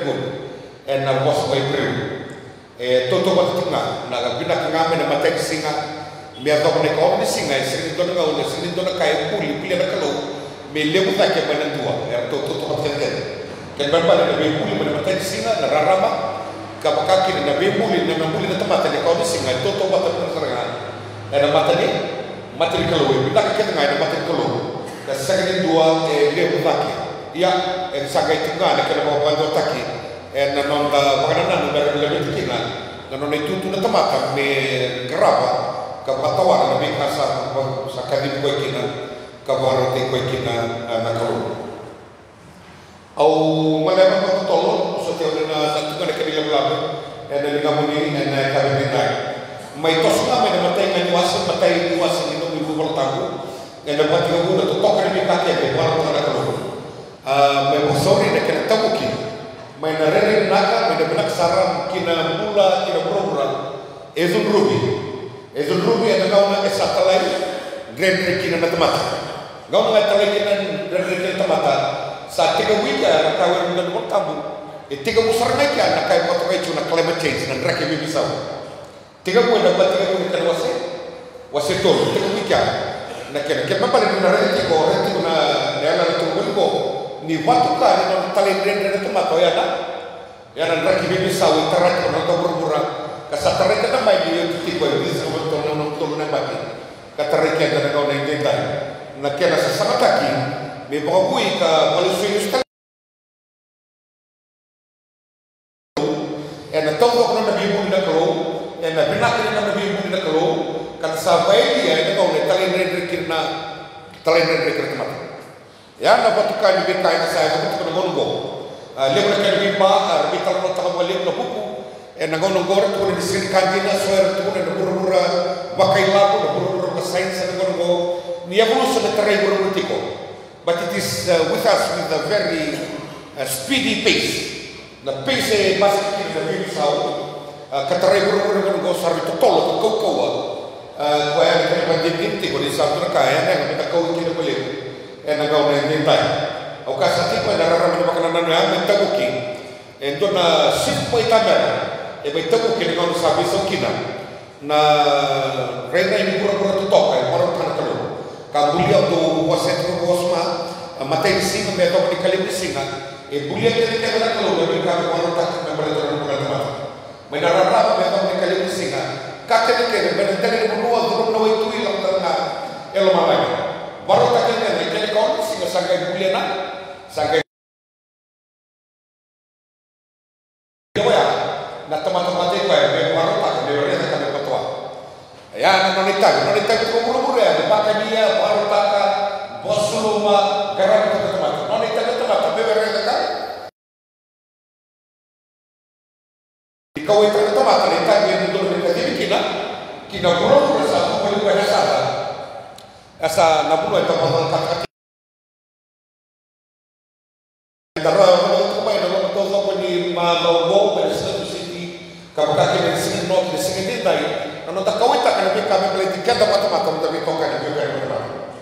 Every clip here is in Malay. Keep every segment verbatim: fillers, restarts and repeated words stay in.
pun e na bos vai preu e toto ba tinga na ga bina kinga me na matek singa me to ne ko ni singa e sini to nga o sini to na kai puli puli na kalo me le bu ta ke ba na tua e to to ba ke ke ke ba ba na be puli na matek singa na rarama ka ba ka ki na be puli na puli na tamata ne ko ni singa to to ba ta na saranga e na mata ni mata ni kalo e bina ke nga na mata kalo ka sagani dua e le bu ta ke ya e sagai tinga na ke ba ba do ta ki e na non da bagana na da le tinga na non e tutu na tamata me grava ka batawa na be kasa sa kadim ko kina ka baro te ko kina na kalo au malema ko tolo so te na sa tinga na ke le labe e na linga moni e na ka be dai mai to suna me na matai ngani wasa matai wasa ni no mi bu tangu e na pati ko na to toka ni ka ke be baro na kalo a me mosori na ke tamuki mai na rere naka me na benak saram kina mula kina brobra ezun rubi ezun rubi ana gauna ke satalai grendre kina matemata gauna talai kina grendre kina matemata sa tiga wika na kawe na mo tambu e tiga musar na kya na kai moto kai tuna climate change na rake bi bisaw tiga ko na batiga ko kan wase wase to tiga wika na kena ke mapale na rere ko rete na na to ko ni watu ka ni talai grendre na tomato ya na ya na rake bi bisaw tarat na to burbura kasatare ka mai ni tipo ni sa mo to no to na bati katare ka na ko na indenda na kena sa samataki me bagui ka malusui sta e na togo ko na bibu na ko e na binakri na bibu na ko kan sa bai dia na ko ne talin re kirna talin re kirna mata ya na patukan bi kai na sa ko ko mongo lebra kan bi ba arbi tal no ta wali no buku e na gono gor to ni sin kantina soer to na burura bakai lapo na burura ka science na gono ni evolution na terreno burutiko. But it is uh, with us with a very uh, speedy pace. The pace is basically the big sound. Kataray buru buru ko sari to tolo ko ko wa. Kaya ni kan dinti ko ni sa to kaya na kita ko ki ko le. E na gaw na dintai. O ka sa tipo na rara mo ka na na na tabuki. E do na sip po itamera. E ba tabuki ni gaw sa biso kina. Na reina ni buru buru to to kaya maro tan ka kabulia do wasetro bosma matai singa me to ni kalim singa e bulia ke ke na kalo be ka ko ta me bale to na mata me na rara me to ni kalim singa ka ke ke be na tele ko no do no itu ilang na elo malai baro ta ke ke ke ko singa sagai bulia na sagai ya na tama-tama te ko be baro ta ke be na ka me patwa ya na no nita no nita ko buru-buru ya pakai dia baru taka bos rumah garam ke tempat no nita ke tempat be bere ka kau itu tempat nita dia dulu nita di kina kina buru-buru sa ko beli banyak sana asa na bulu itu pasal kata dara ko mai no to ko ni ma lo go be sa city kapaka ke sini no ke sini dai no ta kawita kana bi kami beli tiket dapat mata mata bi toka ni bi kan mana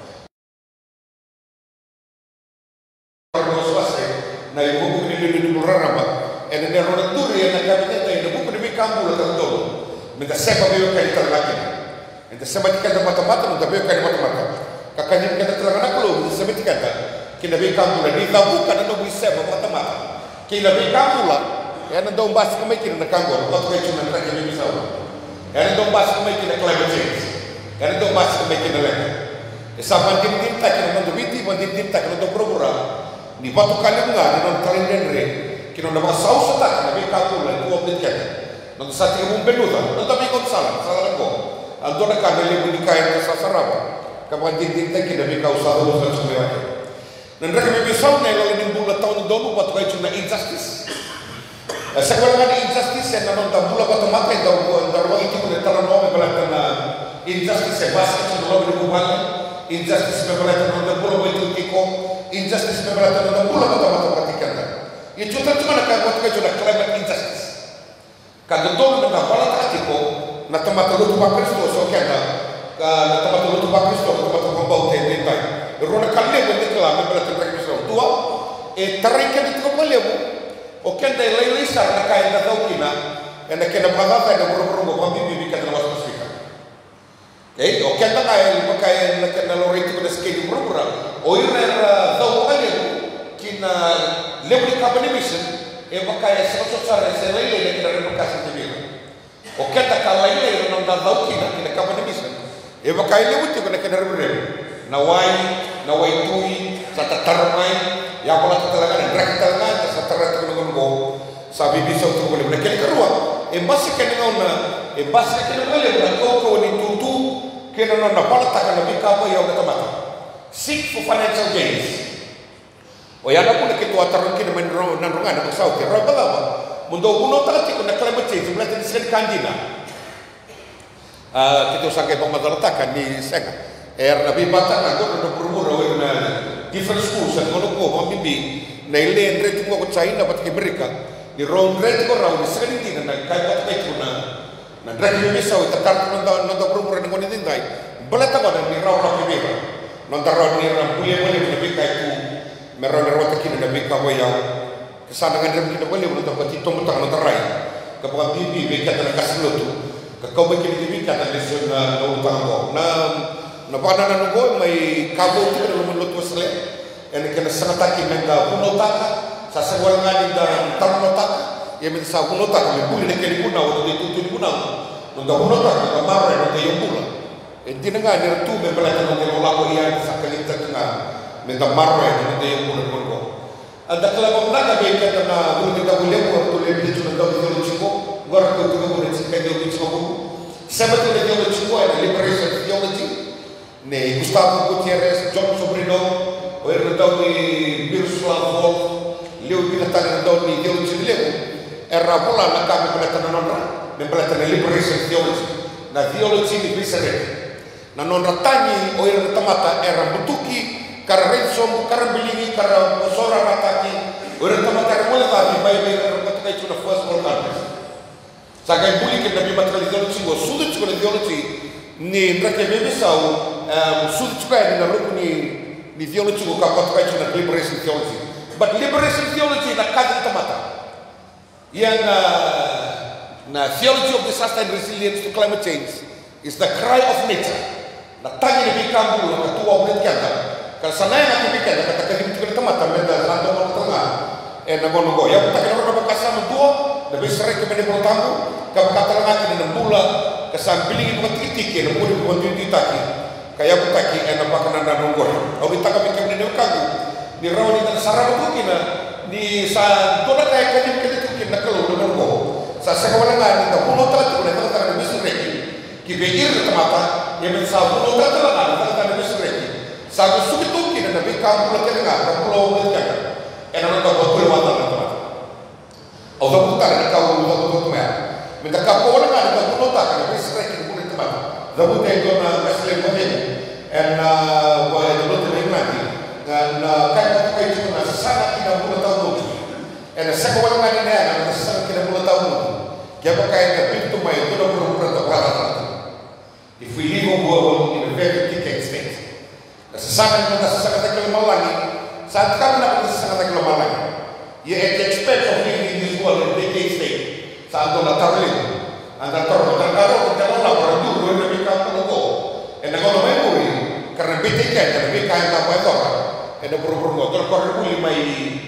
kalau swasta na ibu buku ni di di raraba ene ne rona turi na kabinete ene buku ni bi kambu la tanto minta sepa bi kan terlaki minta sepa tiket dapat mata mata bi kan mata mata kakanya kita terangana kalau minta sepa tiket kina bi kambu la di tabu kana no bi sepa mata mata kila bi kambu la ene do mbas kami kina na kambu la to ke chuna ta ke bi sawa Kaya itong basa ko may kinakalaman change. Kaya itong basa ko may kinalaman. Isa mandindim ta kina nang dumiti, mandindim ta kina nang probura. Ni batu kalim nga, ni nang talindin rin. Kina nang mga sausa ta, kina may kakulan, kuwag din kaya. Nang sa tingin mong benuta, nang tabi ko salam, salam ko. Ando na kamili mo ni kaya na sasaraba. Kapag mandindim ta kina may kausado mo sa sumiwaki. Nang raki may bisaw na ilalim yung bulat taon ng dono, batu kayo na injustice. Sa kaya nga injustice yan naman tabula ba tumatay daw dalawa ito ko nagtalang mo may balatan na injustice ay basket sa dalawa ng buwan injustice may balatan na tabula ba ito ko injustice may balatan na tabula ba tumatapatikan na ito ito cuma nakagawa kayo na climate injustice kada doon na nabalat atiko na tumatulog ba Kristo so kaya na na tumatulog ba Kristo na tumatulog ba ito yung tayo pero nakalib hindi ka lang may balatan na Kristo tuwa eh taray ka dito ka malib o kenda lei lei sar na kai na daukina ena kena brava na buru-buru ko bibi bi kata was Pasifika. Okay, o kenda kai makai na kena loriti ko skedi buru-buru o ira dau ale kina lebri company mission e makai sa so sar se lei lei kena repokasi de o kenda kalai lei na daukina kina company mission e makai lebri ko na kena rebre na wai na wai tui sa tatarmai ya pola talaga ndrak talaga sa tarat ko ngo sabi bisa untuk boleh mereka kerua e basi kena ngona e basi kena boleh berko ko ni tutu kena na pola taka na bika apa ya kata mata seek for financial gains o ya na pun ke tu ataran kena men nan runga na sau ke ra bala mundo uno tati ko na climate change belas di sen kanjina ah kita sangai pemadaratakan ni senga er nabi bata na ko na berumur na different schools and kono ko bibi na ile ndre ko ko China pat ke Amerika ni ron ndre ko raw ni sekali tin na kai pat kai ko na na ndre ni misa o tatar no da no da pro ni ko ni dindai balata ko ni raw ra ke beba no da raw ni ram puye puye ni bi kai ku me ron ro ta kin na bi ka boya kesana ngan ni ko ni no da pati to muta no da rai ka pa bibi be ka ta kaslo tu ka ko be ki ni bi ka ta lesson na no ta ngo na na bana na nugo may kabo tu na lumulot ko sile en kena sanata ki menda bunotaka sa segwal ngani da tarnotaka ye mi sa bunotaka me buli ne keni buna o de tutu buna no da bunotaka ka mara no de yobula e dina ngani tu me bala no de lola ko iya sa kalita tanga menda mara no de yobula ko anda kala ko na be ka na buli da bule ko to le bi tu na da bulu chiko gor ko tu ko ne chika de bi chiko sabato de bulu chiko e liberation theology ne Gustavo Gutierrez, John Sobrino, o era tau ni Miroslav Volf, leu di natale tau ni theology leu, era bola na kami pelata na nonra, men pelata na liberation theology, na theology ni bisare, na nonra tani o era tamata era butuki, kara rensom, kara bilingi, kara sora rataki, o era tamata era mola tani, bai bai kara patukai chuna first world countries. Sakai buli ke nabi matali theology, o sudu chukuna theology, ni nrake bebe sau, Um, sulit juga na rukuni ni theology ko kapat kai na liberation theology, but liberation theology na kadang tamata yang uh, na theology of disaster and resilience to climate change is the cry of nature na tanya ni bikambu na tua ulit kanda kal sanay na kibika na katakalimi ko tamata menda rando mo tanga e na gono go ya takina ro bakasa mo duo na bisre ke mene protambu ka katalanga ni nambula kasambili ko tikitike na mo ko ditaki kaya butaki ena pakana na nongor au ditaka mikir ni kagu ni rawani tan sarab tu kina ni sa tola kaya kadim kede tu kina kalau na nongor sa sa kawala nga ni ta puno tra tu na ta na bisu reki ki beir tamata ye men sa puno tra tra na ta na bisu reki sa su tu kina na bi kam pulo kede nga ka pulo ni ka ena na ta ko pulo wata na tamata au ta putar na ka u ta tu me men ta ka ko na nga ta puno ta ka bisu reki pulo tamata zabu teko na mesle mohe en wa itu lebih mati dan kan kita itu na sana kita puluh tahun en sekolah mana ni na sana kita puluh tahun kita pakai ke pintu mai itu dah puluh tahun if we live in a world in a very decayed state sana kita sana kita keluar saat kami nak sana kita keluar you expect of living in this world in a decayed state saat tu nak tahu anda tahu terkadang kita orang orang dulu yang lebih kampung logo, anda kalau memori karena bete kan, karena bete kan tak boleh tahu, anda buru-buru ngotor korang boleh mai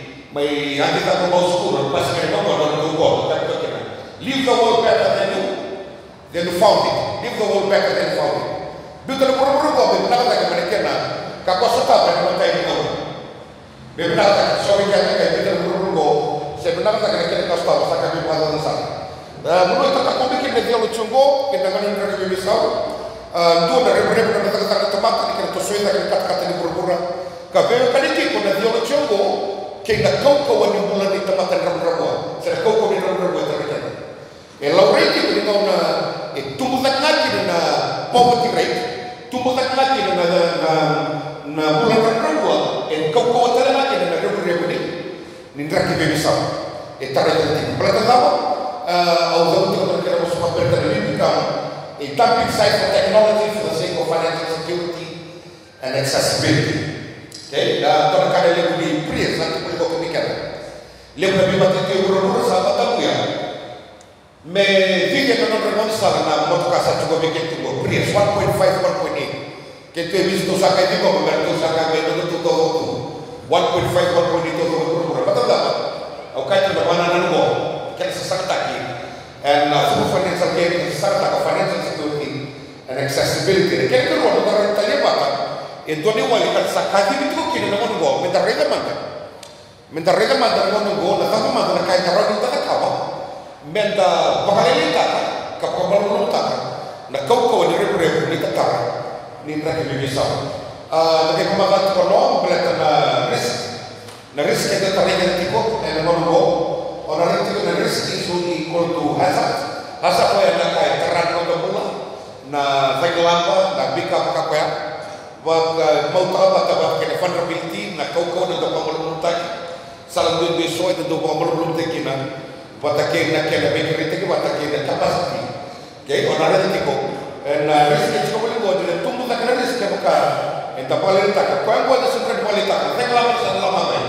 mai anti tak mau sekolah, pas kena mau orang tunggu, tak betul kan? Leave the world better than you, than you found it. Leave the world better than you found it. Betul buru-buru kau benar tak mereka nak, kau setap yang mereka ini kau, benar tak? Sorry kan, betul buru-buru kau, sebenarnya tak mereka kau tahu, saya kami buat alasan. Menurut tak kau bikin media lu cunggo, kita kan yang mereka bisa, dua dari mereka yang datang ke tempat ini kita sesuai dengan kata-kata di pura-pura. Kalau kali itu pun media lu cunggo, kita kau kau yang bulan di tempat yang ramai-ramai, saya kau kau di ramai-ramai terlihat. Kalau rate itu dengan na tumbuh tak lagi na poverty rate, tumbuh tak lagi na na na bulan ramai-ramai, and kau kau terlihat lagi na ramai-ramai. Nindra kita bisa, itu terlihat. Pelajari apa? Although kita kira semua berterima become a dumping site for technology for the sake of financial security and accessibility. Okay, dan terkadang lebih pria nanti boleh kau kemikiran. le na bi mate te uro uro sa bata ya me vige na non remon sa na moto casa tu go be ke tu go price one point five one point eight ke tu visto sa ka di go me tu sa ka me no tu to one point five one point eight to uro uro bata da o ka tu na wana na go ke sa sa ta ki and uh, through financial gain sa ta ka financial security and accessibility ke tu ro na ta le bata e doni wali ka sa ka di tu ki na mon go me ta rega manda Menta rega manda ngono go na tapu manda na kai taro ni taka kawa. Menta pakaleli taka kapabalo taka. Na kau kau ni rebre ni taka ni rake bibisa. Ah na ke kumagat ko no belata na risk. Na risk ke ta rega tiko na ngono go. Ona rega tiko na risk is equal to hazard. Hazard ko na kai taran ko bola. Na taglamba na bika ka kwa. Wa mau ta ba ke vulnerability na kau kau na kapabalo taka. Salam dua besok itu dua puluh belum tekina, bata kena kena bekeri teki bata kena capacity. Jadi orang ada tiko, na risk itu boleh buat jadi tumbuh tak kena risk bukan. Entah paling tak, kau yang buat itu sudah paling tak. Tak lama sudah lama baik.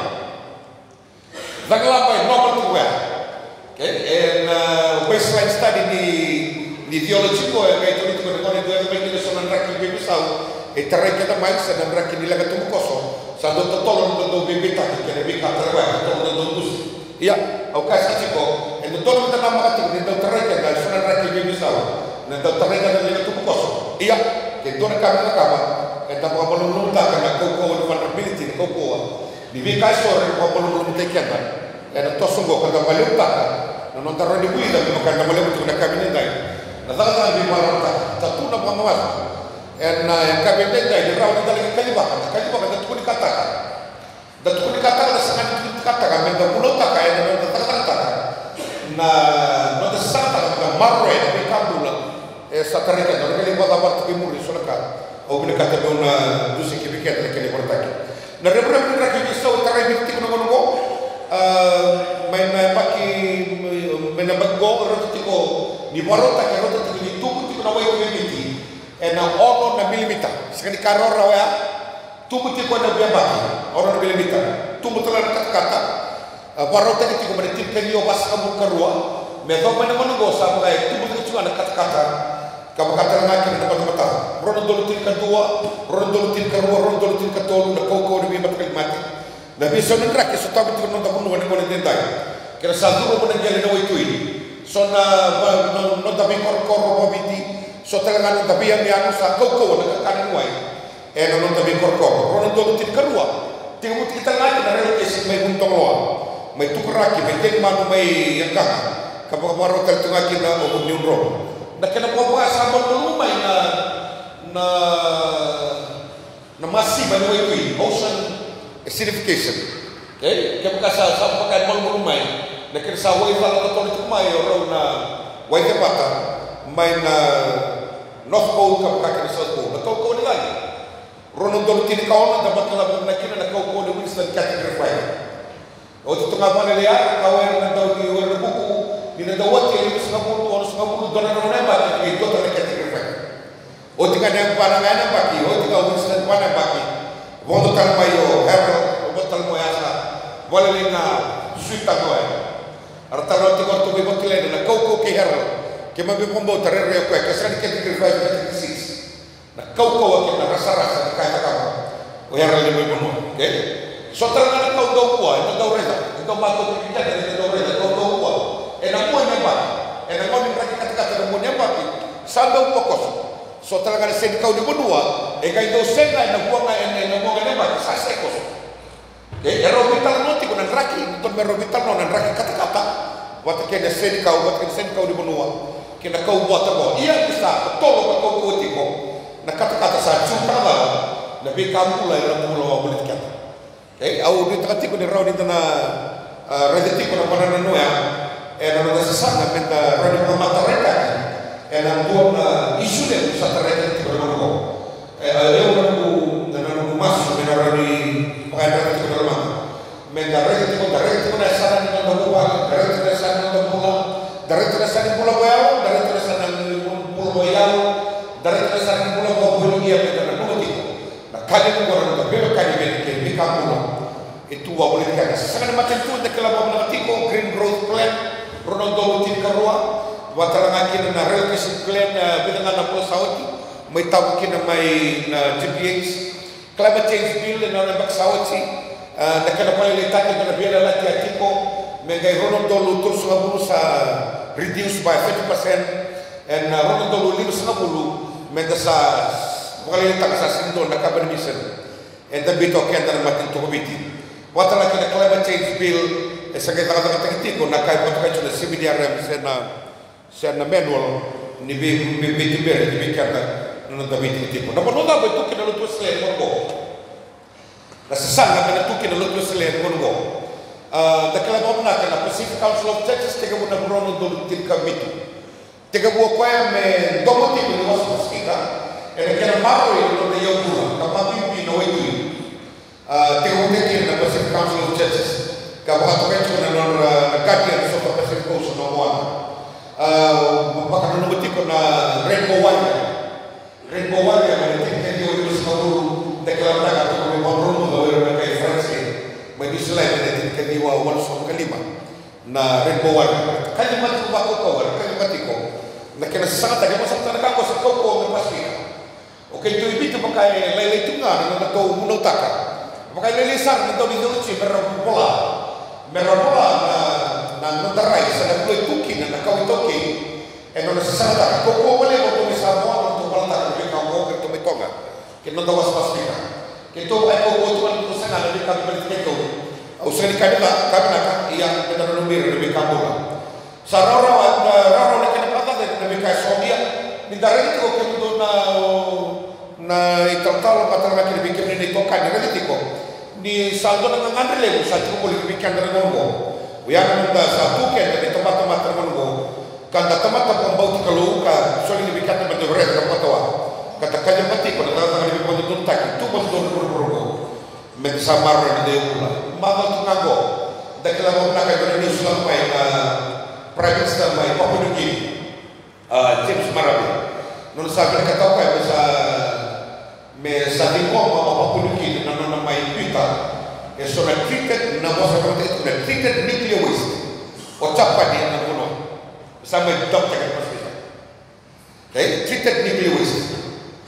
Tak lama baik normal tu ya. Okay, and baseline study di di theology ko yang itu itu kalau itu yang baik itu sonan rakyat bebisau. Itu rakyat kita main sedang rakyat di laga tumbuh kosong. Sando tolong untuk bibita kita lebih kata terbaik tolong untuk dus. Iya, aku kasih ciko. Itu tolong kita nama kata itu terbaik dan sunan rakyat bibisa. Nanti terbaik dan lebih tubuh kosong. Iya, itu nak kami nak apa? Kita mau belum tak kena kau kau vulnerability kau kau. Bibika sore kau belum belum tekian kan? Ada tosung kau kita belum tak. Nanti terus dibuat dan bukan kita belum tu nak kami ni dah. Nanti kita lebih malam tak. Satu nak pengawas. En yang kami tenda di rawat kita lagi kali bahkan, kali bahkan itu pun dikatakan, dan itu pun dikatakan sangat dikatakan, minta pulau tak kaya dan minta katakan, nah nanti sangat tak marwe tapi kamu lah, eh satarika, orang kali buat apa tu kimuri solaka, oh bila kata dona dusi kibiket lagi kali bertaki, nah reburan reburan kita tahu tarai binti kono kono go, main pagi main bago orang tu tiko di baru tak orang tu tiko di tubuh tiko nawai binti. Ena ono na milimita sekali karor rawa tumu ti ko na biamba ono na milimita tumu telan kata baro tadi ti ko mari tin kali obas kamu karua me do mana mana go sa bagai tumu ti cuma na kata kata kamu kata na kini dapat mata rono dolu tin kedua rono dolu tin karua rono dolu tin ketolu na koko ni biamba kali mati na biso ni krak so tabu ti no tabu no ni ko ni dentai kira satu ro mana gele no itu ini sona no no tabi kor kor robiti so telangan tapi yang yang sa kau kau nak kanan muai, eh non tapi korkor, orang tu tin kerua, tinggal kita lagi dari lokasi mai buntong loa, mai tu keraki, mai jadi manu mai yang kah, kapal baru tertengah kita untuk nyundro, nak kena bawa sambal dulu mai na na na masih banyak itu, ocean acidification, okay, kita kasar sampai pakai malu malu mai, nak kena sawai kalau betul itu mai orang na wai kepata, mai na North Pole ka ka ni South Pole. Na kau kau ni lagi. Rono dolu tini kau na dapat kala na kina na kau kau ni Winston category five. O tu tengah mana lihat kau yang na tahu di luar buku ni na dawat yang itu sengapur tu orang sengapur dolar dolar apa itu tu na category five. O tinggal yang barang ana baki, o tinggal Winston mana baki. Bondo tal mayo hero, o botal mo asa. Wala na suita mo ay. Arta ro ti ko tu bi botile na kau kau ke hero. Kema be pombo tarere ko ka sani category five category six na kau kau ke na rasa rasa ka ka ka o yara le be bono okay so tra na kau do ko ito do reda ito ba to ki kita dari do reda kau do ko e na mo ne ba e na mo ni ra ka ka ta mo ne ba ki sando pokos so tra na se kau di bonua e ka do se na na buang na ne mo ne ba sa se ko okay ero vital no ti ko na raki to me ro vital no na raki kata kata wat ke de se kau wat ke se kau di bonua kena kau buat apa? Ia bisa betul kau kau tiko. Nak kata-kata saya cuma lah. Nabi kamu lah yang mula boleh kata. Okay, aku di tengah tiko di raw di tanah rezeki ko na mana nano ya. Eh nano na sasana penta raw di mata reka. Eh nang tuan isu dia sa tereka tiko nano ko. Eh eu nano nano masuk na raw di pengadaan tiko nano. Menda rezeki ko rezeki ko na sana ni nano ko. Rezeki na sana nano ko. Dari terusan pulau Boyau, dari terusan pulau Boyau, dari terusan pulau Boyau dia berada pulau itu. Nah kali itu orang itu belok kali ini ke bika pulau. itu wa boleh kan sangat macam tu de kala ba tiko green growth plan Ronaldo tin karua watara ngakin na relocation plan bilang na po sauti may tawo kin may na G P H climate change bill na na baksawati na kala pa litake na biela la tiko mengay Ronaldo lutur sa sa reduce by fifty percent and Ronaldo lutur sa bulu menda sa wakali tak sa sindo na kabermisen and the bit okay andar matin to komiti watala kina climate change bill sa kaya kata kata tiko na kay patay sa C B D R M na sa na manual ni bi bi bi bi bi kata no da bit tiko na bono da betu kina lutur sa mo na sasanga kina tu kina lutur sa mo Uh, daquela bomba na Pacific Council of Texas tega bu na brono do tin kamitu tega bu ko me domo tipo de was pasita e daquela maro e no de yoku kapa bibi no itu uh tega bu na Pacific Council of Texas ka ba to kecho na no Guardian so ka Pacific Coast no one uh baka no tipo na Rainbow Warrior Rainbow Warrior na tin ke yo yo sa bu daquela na ka ko mo brono do e na kai France may selain dari kediwa wal som kelima na Rainbow Warrior kalimat ko ba ko ko kalimat ko na kena sangat agak masuk tanah kau sekau kau pasti okay tu itu pakai lele tunggal na kau muno taka pakai lele sang na kau di dalam si merah bola merah bola na na nutarai sana kau tuki na kau tuki eno na sangat kau kau boleh kau tu sama untuk balta kau kau kau tu metonga kena tahu pasti Kito ay ko ko tuan ko sana na kami balik kito. O sa ni kanila kami na iya kita numir na kamula. Sa raro at raro na kinapata na kay Sonia ni dari ko kito na na itatalo patang na kinibikim ni to kan na dito. Ni saldo na ngandrele sa ko balik bikan na mo. Uya na da sa tuken na tempat-tempat termongo. Kanda tempat-tempat bau kalau ka so ni bikan na bedore ka patawa. Kata kanya mati ko na tanga ni ko dun tak tu mo dun pro men samar na de pula mama tu ngago dakla mo na kay ni sulam pay na prime minister may Papua New Guinea ah James Marape non sabi na kataw kay sa me sa di ko ma Papua New Guinea na na may pita e so na treated na mo sa prote na treated nuclear waste o chapa di na kuno sa may doctor ka hospital okay treated nuclear waste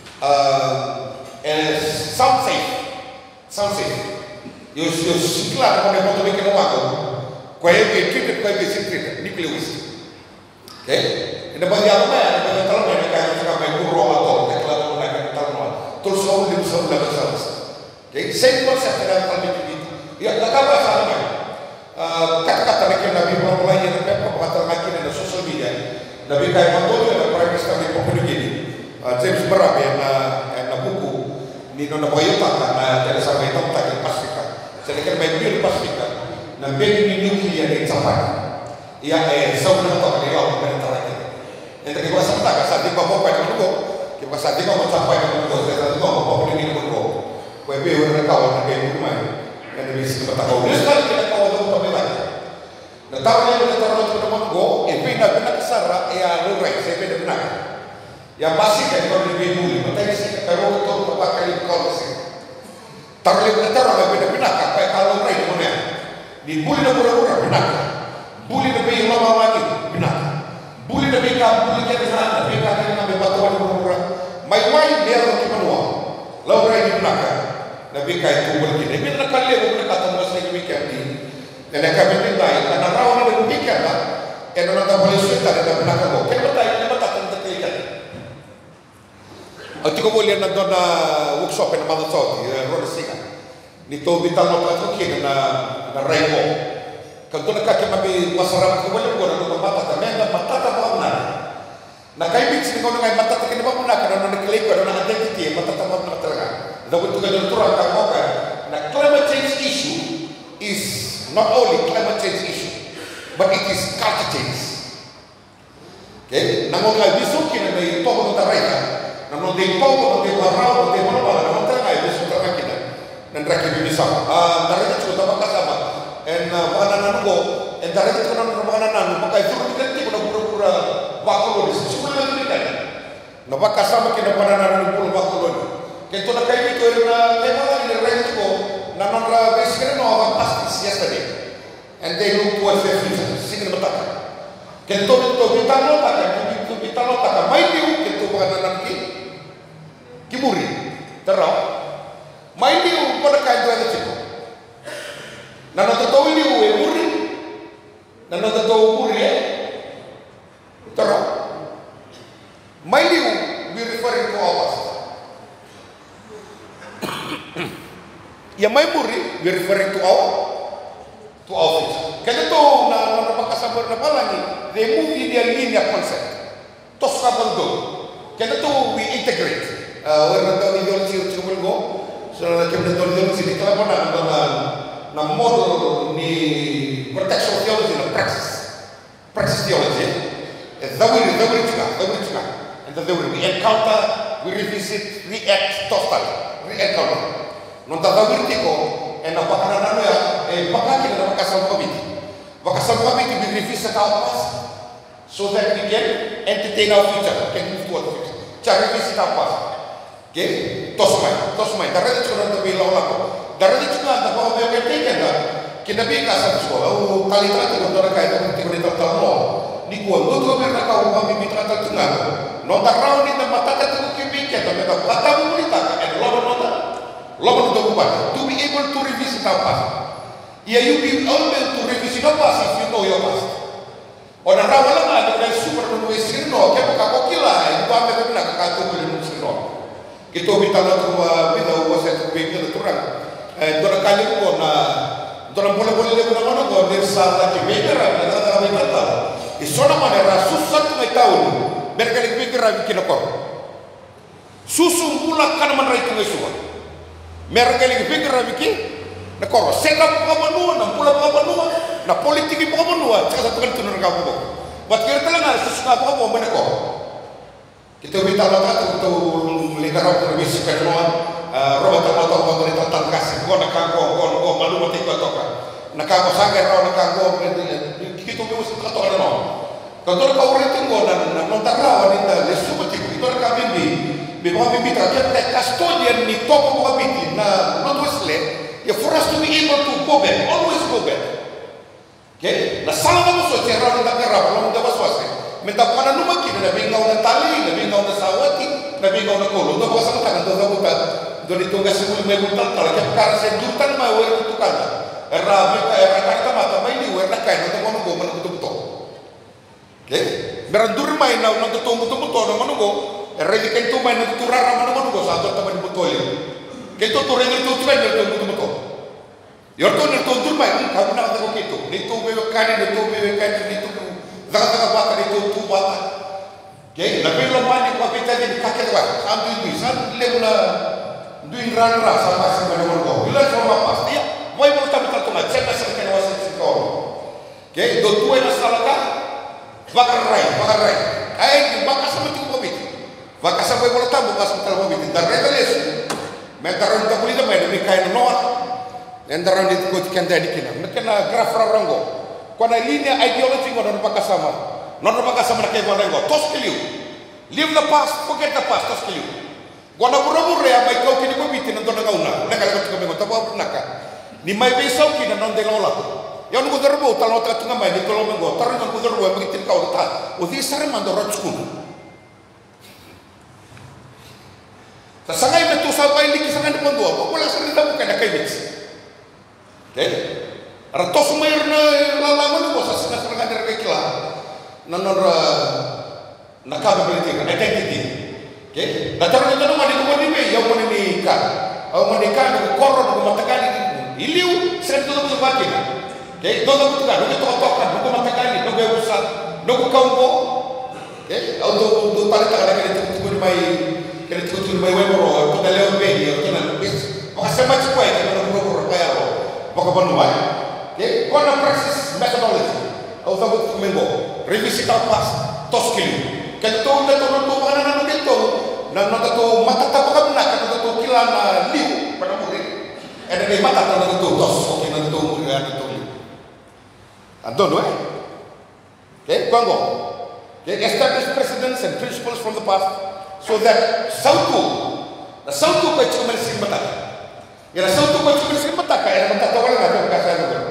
Uh, and some say, some say, you you sikla kung may mga may kinuha ko, kaya yung treated, kaya yung treated, nuclear waste. Okay? Inabagyan mo yan, inabagyan talong yan, kaya yung may kuro ato, kaya lang mo na kaya talong mo. Tulso ako din sa mga labasalas. Okay? Same concept na talong yung dito. Yung nakaba sa naman, kata-kata na kinabi mo mga yan, napapakata na kinabi na social media, nabi kaya matulog na Prime Minister ng Papua New Guinea, James Marape na na buku ni nona boyota na dari sampai tempat yang Pasifika. Jadi kan main bil Pasifika. Na beni ni nuklia ni capai. Ia eh sauna to ni lawan dari taranya. Yang kita serta ka saat ko mo pa ko. Kita saat ko mo capai ko ko sa ko mo pa ni ko ko. Ko be ora ka wa na be mai. Kan ni sisi mata ko. Ni sekali kita ka wa to pa mai. Na tahu ni kita tahu ko mo go e pina pina kasara ia lurai se be na. Yang pasti kan kalau lebih dulu, makanya sih kalau itu pakai kalau sih, taruh lebih taruh lebih lebih nak, kayak kalau mereka punya, di buli lebih lebih benak, buli lebih lama lagi benak, buli lebih kamu buli jadi sana, lebih kaki lebih batuan lebih murah, mai-mai dia lagi manual, lalu mereka benak, lebih kayak itu buli ini, bila kali lebih benak atau masih lebih kayak ini, dan kami minta, karena rawan lebih mikir lah, yang orang tak boleh suka dan benak kamu, kita betul, kita betul tentang kelikan. Ati ko boleh na do na workshop na mga tao, ron singa. Nito bital mo pa kini na na Rainbow. Kanto na kaki mabi masarap ko boleh ko na no mata ta men mata ta ba na. Na kay mix ni ko na kay mata ta kini ba na kana na click ko na identity mata ta ba na talaga. Daw ito ka turang ka ko ka. Na climate change issue is not only climate change issue, but it is culture change. Okay? Nangong nga biso kini may to ko ta reka. Namun di pau, namun di warau, namun di mana mana, namun terangkai besok terangkai kita. Dan terakhir bisa. Ah, dari itu juga tak sama. En mana nanu, en dari itu kan mana nanu, maka itu kita tidak pernah pura-pura waktu di semua lagi kita. Nampak sama kita mana nanu pun waktu lagi. Kita nak kayak itu, na lewat ini rent ko, namun lah basic ni no, past yesterday, and they look towards their future. Singin mataka. Kento kento kita lo taka, kento kita lo taka. Mai liu kento baganan ki, kimuri, terau. Mai liu pada kain tu ada ciko. Nana tahu liu e muri, nana tahu muri e, terau. Mai liu we referring to our past. Ya mai muri we referring to our to our future. Kaya to na na pagkasabar na pala ni they move in their linear concept. Tos kapal do. Kaya to we integrate. Uh, Orang tahu ideologi cuma go. So kita tahu ideologi ni kalau mana na na model ni contextual theology na praxis. Praxis theology. Zawir zawir juga zawir juga. And then we encounter, we revisit, react, total, re-encounter. Nonta zawir tiko, and na pakana na ya, eh pakaki na pakasal committee. Pakasal committee we revisit our past, so that we can entertain our future, can move toward the future. Cara revisit our past. Okay, tosmai, tosmai. Darah itu sudah terbilang lama. Darah itu juga ada bahwa mereka teken dah. Kita biar kasar sekolah. Oh, kali tadi kita orang kaya kita tiba di tempat mall. Ni kuat. Lu tu mereka kau kami mitra tertengah. Nota raun ni tempat tak tertengah kebiknya. Tapi tak batam mulita. And lawan nota, lawan nota bukan. To be able to revisit our past. Yeah, you be able to revisit our past if you know your past. Orang rawan lah ada yang super menulis sirno. Kaya kau kila. Itu apa tu nak kau boleh menulis sirno. Kita minta nak rumah, minta rumah saya tu bingkai tu orang. Eh, dua kali pun na, dua boleh boleh lepas mana kau dirsa lagi bingkai orang, ada orang kata, isona mana rasus satu mai tahun, mereka lagi bingkai orang bikin apa? Susu mula kan mana itu ngai suah, mereka lagi bingkai orang bikin, nak kau sedap apa menua, nak pula apa menua, nak politik apa menua, cakap satu kali tu nak kamu. Buat kira telah ngai susu apa apa mana kau? Kita minta latar untuk lingkaran terwis kenuan robot motor motor itu tangkas gua nak kanggo gua gua malu mati gua toka nak kanggo sangat raw nak kanggo kita tu mesti kata ada no kalau kau orang itu gua nak nontak raw ni dah lesu mati itu orang kami bi bibawa bibi terakhir tak custodian ni top bukan bibi na not wasle ya for us to be able to go back always go back okay na salah kamu so cerah ni tak kerap kalau kita waswas minta pada numaki na bingau na tali na bingau na sawati na bingau na kolo na baka sa tangan to sa butat do dito nga siguro may butal tal kaya kar sa dutan ma wer to kan era ka era ka mata may ni wer na kay no to mo go man to to okay berandur may na no to to to to no man go era di kan to may na to rara man man go sa to taman butol kay to to re to to may to to to yor to ni to dur may ka na to kito ni to be kan ni to be kan ni to Zaka bata itu tu bata, okay? Nabi lomani kau kita jadi kakek tuan, sambil itu, sambil lewat duin rara sama sama dengan kau. Bila cuma pas dia, mau mau tahu betul cuma cek masih kena wasik kau, okay? Dua tuan masalah kan, bakar rai, bakar rai, ayat bakar sama tu komit, bakar sama boleh tahu bakar sama tu komit. Dan mereka les, mereka orang tak boleh dah main demi kain noa, dan orang itu kau tikan dah dikina, mereka nak graf orang go. Kuna linia ideology ko na napakasama. Na napakasama na kay Guanengo. Tos kiliw. Live the past, forget the past. Tos kiliw. Guana mura-mura ya may ikaw kini ko bitin nandun na kauna. Nakalagot ko kami ko. Tapo naka. Ni may besaw kina nandun na wala ko. Yaw nung kudarbo, talo ta tunga may dito lang ko. Tarin nung kudarbo ay magitin ka ulit ha. O di sari man do rats kuno. Sa sangay na to sa bay likisangan ni Pondo. Wala sa rita mo kaya na kay Mix. Okay? Ratos mayroon na lalaman mo sa sinasarangan na rekla na na capability, identity. Okay? Nataroon ito naman, ito mo ni yaw mo ni ka. Aw mo ni ka, nung koron, nung matagali. Iliw, saan ito na batin. Okay? Doon na butugan, nung ito katokan, nung matagali, nung gawusan, nung kaumbo. Okay? Aw doon palita ka na ganito kung may ganito kung may weboro, kung nalaw may, o kinalupis. Makasama si Kway, kung nag-weboro, kaya ako, baka banuman. Okay, kau nak practice methodology. Kau tahu mengo, revisit our past, tos kili. Kento na to to kana na kento. Na na to mata ta pa na ka to kila na liu pada muri. Ada ni mata ta na to tos, okay na to muri na to liu. Ando no eh. Okay, kwango. Okay, establish precedents and principles from the past so that sautu, the sautu ko chuma sin mata. Ya sautu ko chuma sin mata ka era mata to wala na ka sa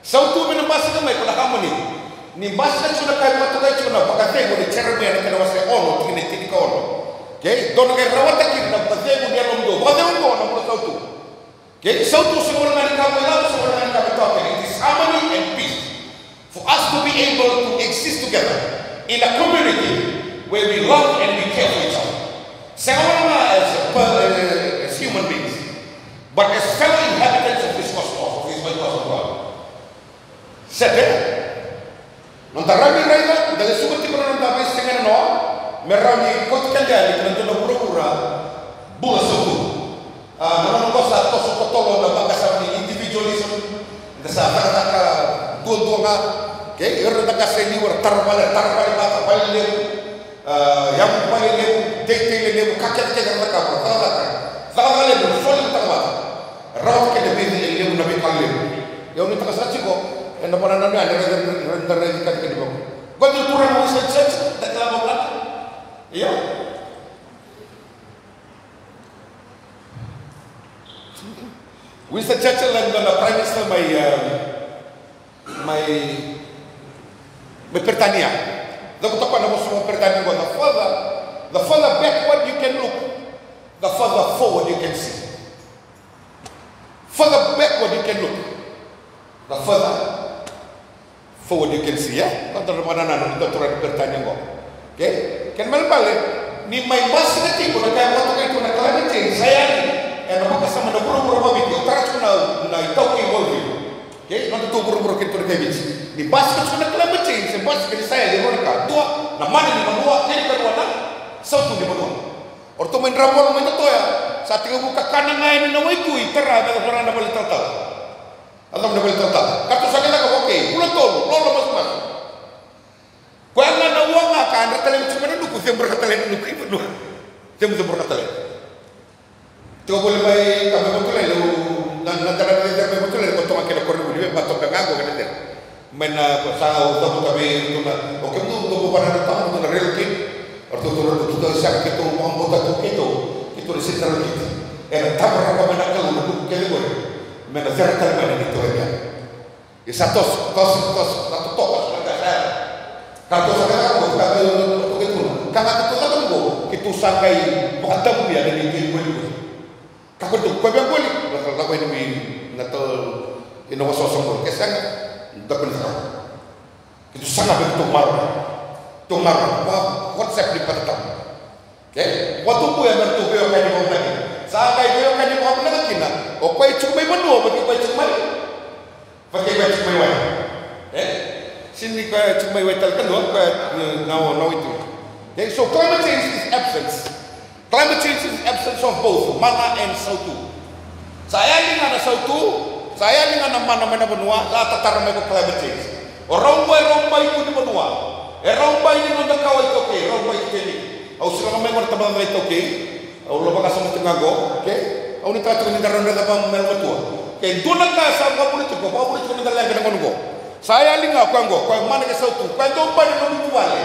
sautu mena basa ka mai kula hamani ni basa chuna kai matu kai chuna pakate mo ni cherme na kana wase ono tini tini ka ono okay don ka rawata ki na pakate mo dia londo wade ono na mo sautu okay sautu siguro na ka mo lalo siguro na ka to it is harmony and peace for us to be able to exist together in a community where we love and we care for each other. Sekarang as, uh, as human beings, but as fellow inhabitants of this cosmos, of this cosmos world. Sete, nantarami raida dari suku timur nanti setengah noa, merani kot kendali nanti nak pura-pura buat suku. Nama nama satu suku tolong nak bangsa ini individualism, dasar kata dua-dua ngah, okay, orang tak kasih ni orang tarbal tarbal tarbal lewu. Yang paling lewu, detail lewu, kakek-kakek yang mereka berkata, salah lewu, soal utama, rawat kita beri lewu nabi kalim. Yang ini tak sahaja kok, yang dapat anda ada rendah rendah kita di bawah. Kau tu turun mau saja, tak lama belakang. Iya. Winston Churchill and the Prime Minister my my my pertanian. The further, the further backward you can look, the further forward you can see. Further backward you can look, the further forward you can see. Ya, kalau mana nana doktoran bertanya kok, okay? Kan malam-malam ni main bas nanti pun nak waktu itu nak climate change saya ni, yang apa sama nak buru-buru begitu, terus nak nak tahu evolve. Okay, nanti tu buru-buru kita nak habis. Di bas itu nak climate change, bas kita saya di mana dua, nama ni di mana, jadi kedua nak, satu di mana. Orang tu main ramai main tu ya, saat kita buka kanan lain nama itu, terang ada orang nak beli total, atau nak beli total. Kata saya kata okey, pulang tol, lalu mas-mas. Kau yang nak uang akan ada talent cuma ni, kau yang berkata lain nuki pun, yang betul berkata lain. Tiga boleh baik, kami betul lain, dan antara kita kami betul lain, kau tu makin korang boleh batok pengaku kan itu. Mana pasal utama kami tu nak, okey tu tu bukan ada tamu tu nak relocate, atau tu tu tu siapa kita mampu tak tu kita, kita di sini relocate. Eh, tak pernah kami nak kalau nak kali boleh, mana saya tak mana itu aja. Ini satu, tos, tos, satu tos nak saya. Kalau saya aku tak tu itu, kalau itu tak tu, kita sangkai bukan tamu ya dari itu boleh. Kalau tu, kau yang boleh, kalau kau ini nak tahu inovasi sumber, kesan. Tak benar. Itu sangat betul marah, tu marah. Wah, konsep di pertama. Okay, waktu tu yang bertu beliau kan di lagi. Sampai beliau kan di bawah lagi nak. Oh, kau cuma menua bagi kau cuma, bagi kau cuma wai. Eh, sini kau cuma wai terkan dua kau nawa nawa itu. Okay, so climate change is absence. Climate change is absence of both mana and sautu. Saya ini ada sautu. Saya dengan nama-nama benua, lah tatar mereka climate change. Orang rombai itu di benua. Eh rombai ini untuk kau itu okey, rombai itu ini. Aku selama mereka teman mereka okey. Aku lupa kasih mesti ngago, okey. Aku ni tak cuma negara negara apa mereka tua. Okey, dua negara sama boleh cukup, kau boleh cukup negara yang kena ngago. Saya lingau kau ngago, kau mana ke sautu, kau itu apa yang mau buat?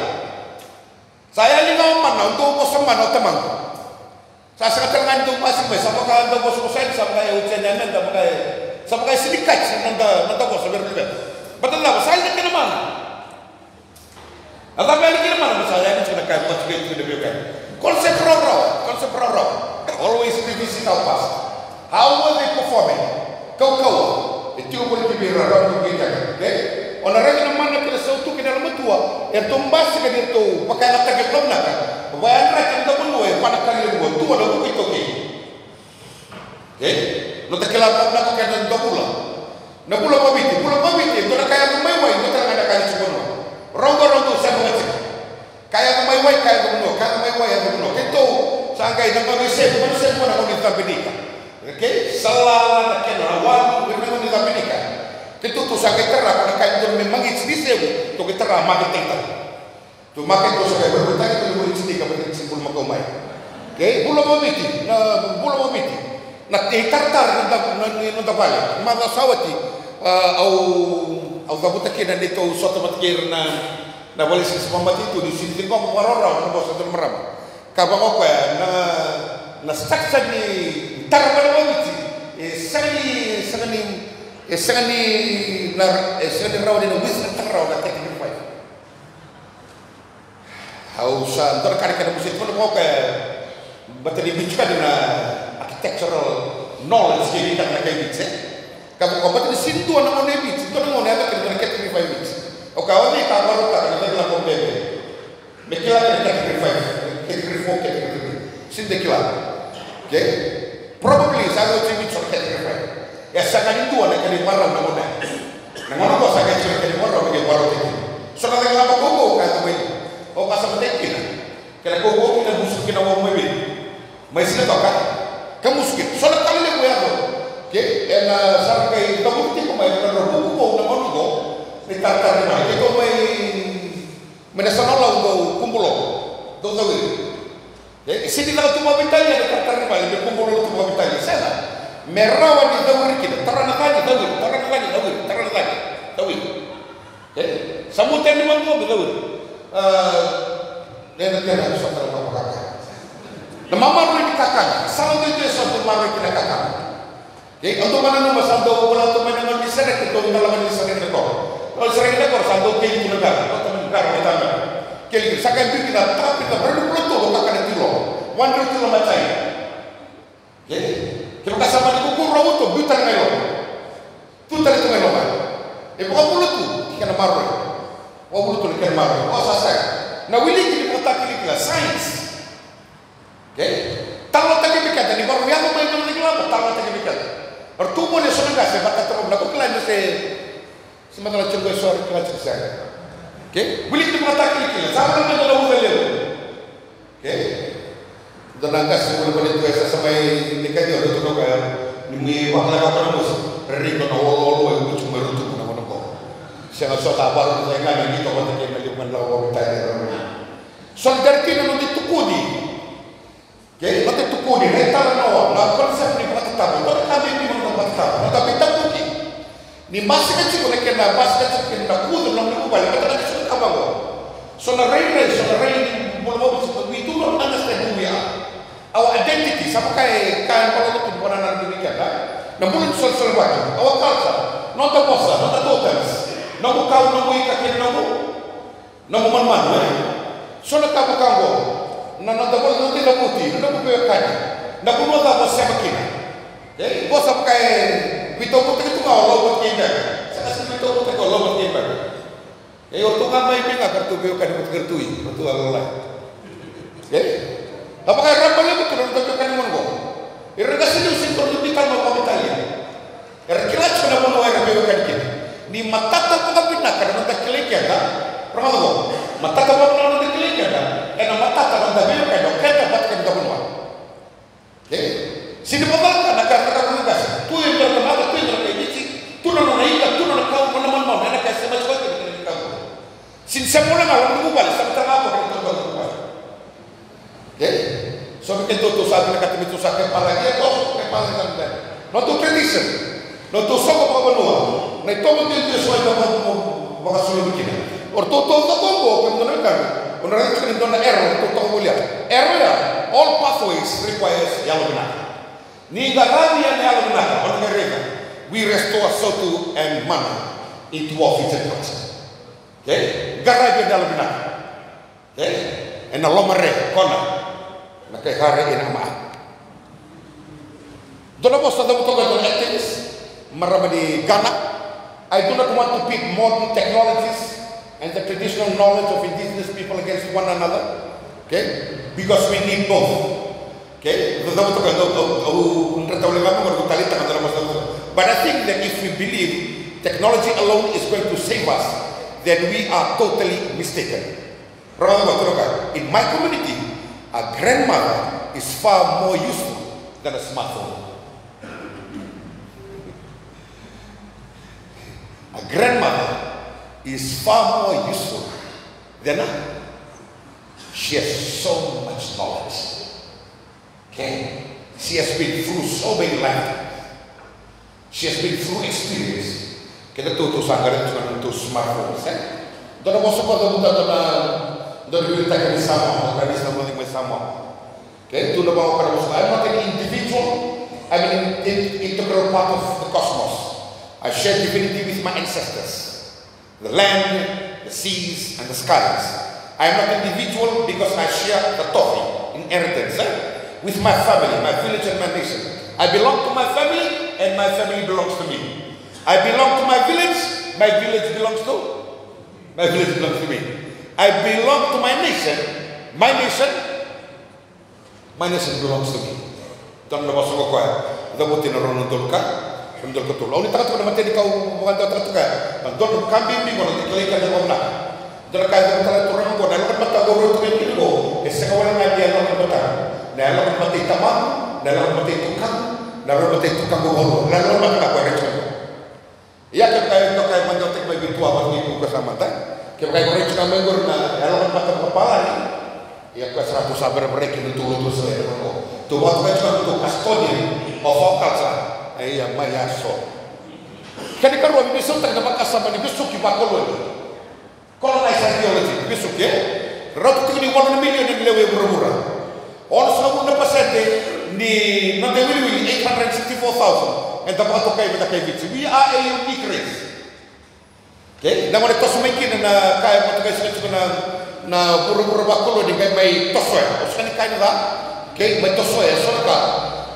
Saya lingau mana untuk bos mana teman. Saya sekarang dengan itu masih sama kalau untuk bos bosan sama kayak ujian dan sama kayak sama kayak sedikit nanda nanda bos berbeda. Betul lah, saya ni kena mana? Atau saya ni kena mana? Saya ni cuma kayak macam itu dia biarkan. Konsep roro, konsep roro. Always revisit our past. How were they performing? Kau kau, itu boleh diberi roro kita. Okay? Orang yang mana kita sautu kita dalam tua, yang tumbas kita itu pakai alat kaget belum nak. Bayan rakyat kita menua, pada kali itu tu ada bukit okey. Okay? Lo tak kelak nak pakai dan tak pula. Nak pula pabiti, pula pabiti. Itu nak kaya kemai-mai, itu tak ada kaya semua. Rongga-rongga saya macam. Kaya kemai-mai, kaya semua. Kaya kemai-mai yang semua. Itu sangkai dan manusia, manusia pun nak kita benika. Okay? Salah nak kena awal, memang kita benika. Itu tu sangkai terang, nak kaya itu memang itu disebut. Tu kita terang, makin tinggal. Tu makin tu sangkai berbentak itu boleh sedikit berbentak simpul makomai. Okay? Pula pabiti, pula pabiti. Nak itartar nunda balik. Masa sawati au au dapat kena itu suatu matkir na na boleh sesuatu itu di sini tinggal orang-orang na bos itu meram. Kabang apa na na saksa ni tarbal wabiti. Eh sani sani esengani na esengani raw ni wis na raw na teknik fay hausa antar kare kare musit pun ko ka bateri bichka na architectural knowledge ke kita na kay bitse ka ko bateri sintu na mo ne bit to mo ne ka na teknik fay bit o ka wani ka baro ka na la ko bebe me kila ka teknik fay teknik fo teknik sinde kila okay probably sa go timi so teknik fay ya sakali tu ana kali marah na mona na ngono ko sakali so kali marah ke baro te so ka ngala ko ko ka to o ka sa tekina kala ko ko kita busuk kita wo mewe mai sila to ka ka muskin so na kali le ko ya ko ke ena sarkai to bukti ko mai na ro ko ko na ngono ko ni tartar na ke ko mai menasana la ko kumpulo do do ke sini la tu mo bitanya de tartar ni bali de kumpulo tu mo bitanya sana merawa di dawir kita tarana kali dawir tarana kali dawir tarana kali dawir eh samutan ni manggo dawir eh dia dia harus saudara bapak kakak na mama ni kakak salah dia satu mara kita kakak eh untuk mana nama santo bola tu mana nama bisa kita tu dalam ni sering kita kalau sering kita kalau santo keli kita negara atau negara kita keli sakan tu kita tapi kita perlu perlu tu kakak itu loh one two kilo macam eh kita kasih pada kukur rawu tu, bukan melo. Tu tadi tu melo kan. Eh bukan mulut tu, kita nak maru. Oh mulut tu kita maru. Oh sasai. Nah wili kita kata kili kila sains. Okay. Tahu tak kita kata ni baru yang main tu lagi lama. Tahu tak kita kata. Bertumbuh ni senang kasih baca terus. Nak kau lain mesti sementara cunggu suara kelas saya. Okay. Wili kita kata kili kila. Sama dengan dalam ulang lelu. Okay. Dan angkas boleh-boleh tu esa sampai nikah dia tu tu kan ni waktu nak apa mus riko na olo olo cuma rutu na mana ko siapa so tabar saya kan ni to waktu kita lihat lawa kita solidarity na nanti tukudi okay nanti tukudi reta na na konsep ni pada tabu pada kami ni mana pada tabu tapi tabu ni masih kecil boleh kena masih kecil kena kudu nak nak balik kita nak sudah apa ko so na rei so na rei boleh boleh seperti itu nak understand who we are. Our identity, sama kayak kain kalau tu bukan anak demikian lah. Namun soal-soal wajib, our culture, not the boss, not the daughters. Namu kau namu ikat kiri namu, namu man-man. So nak kau kau, na not the boss nanti namu ti, namu kau kain, namu mau tak bos siapa kini? Jadi bos apa kayak kita pun kita tu ngau lawan kita. Saya kasih kita pun kita lawan kita. Eh orang tu ngamai pinggah kartu biar kan ikut kertui, betul Allah. Okay. Apakah ramai betul untuk kan mongo? Irrigasi itu sintor itu kita mau Italia. Irkilat sudah mau air bebekan kita. Ni matata pun pindah karena kita kelek ya kan? Pernah tahu? Matata pun orang kita kelek ya kan? Karena matata kita bebekan dok kita dapat kita bunuh. Okay? Sini pembantu nak karena kita irrigasi. Tu yang terkenal tu yang terkenal ini. Tu nak naik, tu nak kau mana mana mana nak kasih macam apa kita kau. Sini semua orang orang balik sama terapa kita buat. Okay? So kita tu saat ini kata itu sakit pala dia, kau kepala kan dah. Notu tradition, notu sokong apa benua. Nih tomo tu itu sesuai dengan bahasa Sunda begini. Or tu tu tu tu kemudian kan, orang itu kan dona error, tu tu mulia. Error ya, all pathways requires yellow benang. Ni garabi yang yellow benang, orang mereka. We restore sotu and mana into our future culture. Okay? Garabi yang yellow benang. Okay? And Allah mereka, kona. Nakai hari ini nama. Dona bos ada betul betul aktivis meraba di Ghana. I do not want to pit modern technologies and the traditional knowledge of indigenous people against one another. Okay, because we need both. Okay, betul betul kan? Oh, untuk tahu lagi apa baru tali tangan dalam masa itu. But I think that if we believe technology alone is going to save us, then we are totally mistaken. In my community, a grandmother is far more useful than a smartphone. A grandmother is far more useful than a. She has so much knowledge. Okay, she has been through so many lives. She has been through experience. Kita tuh tuh sanggaran cuma untuk smartphone, kan? Dona masuk pada buta dona. Don't really take any sama, or any something with sama. Okay, to the power of I'm not an individual, I'm an in, in, integral part of the cosmos. I share divinity with my ancestors, the land, the seas, and the skies. I am not individual because I share the Tohi, inheritance, eh? with my family, my village, and my nation. I belong to my family, and my family belongs to me. I belong to my village, my village belongs to my village belongs to me. I belong to my nation, my nation, my nation belongs to me. Don't know what's going on. The what in a run to look at, from the Cotul. Only talk to the Matelica, one that to get, but don't come in me on the Click and the Mona. The Kaiser to run, but I look at the road to make it go. A second one idea on the Mata. Never Mati Tama, never Mati to come, never Mati to come over, never Mata. Ya kita kaya kita kaya manjat tek bagi tua bagi ibu kesamatan. Kita kaya mereka cuma mengur na, kalau mata kepala ni, ya kaya seratus sabar mereka itu terus saya. Tu buat kaya cuma untuk kastodian, ofokal sah. Iya mayaso. Kali kan ruang besok tak dapat asam ni besok kita kolon. Colonization ideology besok ya. Ratu tinggi one million ni lewe bermurah. Orang semua pun dapat sende ni nanti wili eight hundred sixty-four thousand. And dapat kaya kita kaya gitu. We are a unique race. Okay, namun itu semua mungkin na kaya kita kaya seperti na na buru-buru bakulo di kaya may tosoya. Uskan kaya na, okay, may tosoya. So naka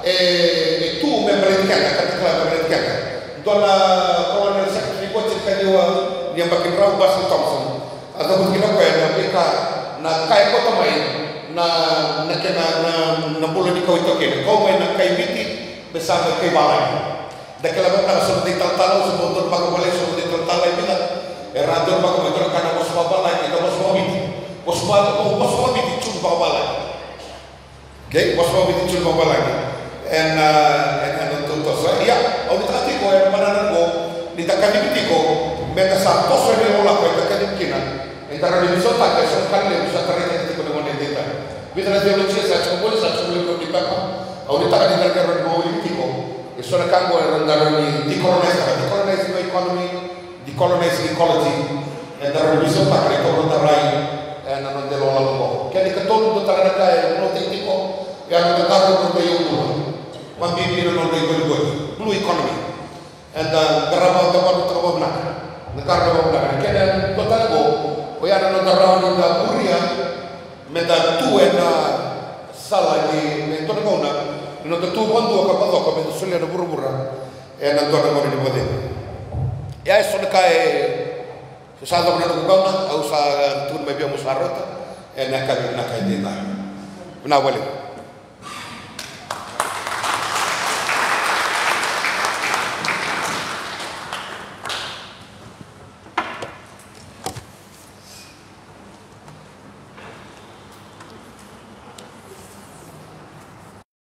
eh itu memberitakan, kata kala memberitakan. Dola Colonel Secretary ko cerita dia yang bagian raw Basil Thompson. Atau mungkin apa ya mereka na kaya ko tamay na na na na na bulan di kau itu kaya kau may na kaya biti bersama kaya balai. Daquela época nós somos de Taltala, os montores para comer, somos de Taltala e vida. Era dor para comer, era cana, os babala, e então os babiti. Os babala, os babiti tudo babala. Okay, os babiti tudo babala. And and and tudo isso. Ya, o kita tiko é mana nango, di takkan tiko, meta sa toso ni ola ko takkan kina. Entara ni biso tak so kan le bisa terima tiko dengan deta. Bisa na teologia sa chumbo sa chumbo ko di papa. O di takkan ni kalkar mo ni tiko. Isso na kango rendaro ni decolonize, decolonize the economy, decolonize ecology, and there is some part of the right and another de lo lambo. Kaya ka todo do tara kaya no tiko, ya no taro do tayo do. Mambi no no do go blue economy. And the garaba da ba to ba na. Na karba ba na. Kaya do tara go, o ya no taro ni da buria, me da tu na sala ni me to na na. No te tu quando acabado come tu sulle burburra e non torna con il potere. E adesso ne cae sa da una donna, o sa tu non abbiamo sarrota e ne cae na cae di là. Na vale.